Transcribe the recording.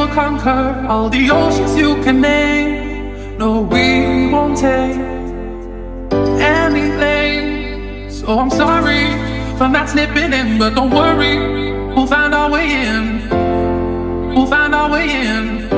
conquer all the oceans you can name. No, we won't take anything. So I'm sorry for not slipping in, but don't worry, we'll find our way in. We'll find our way in.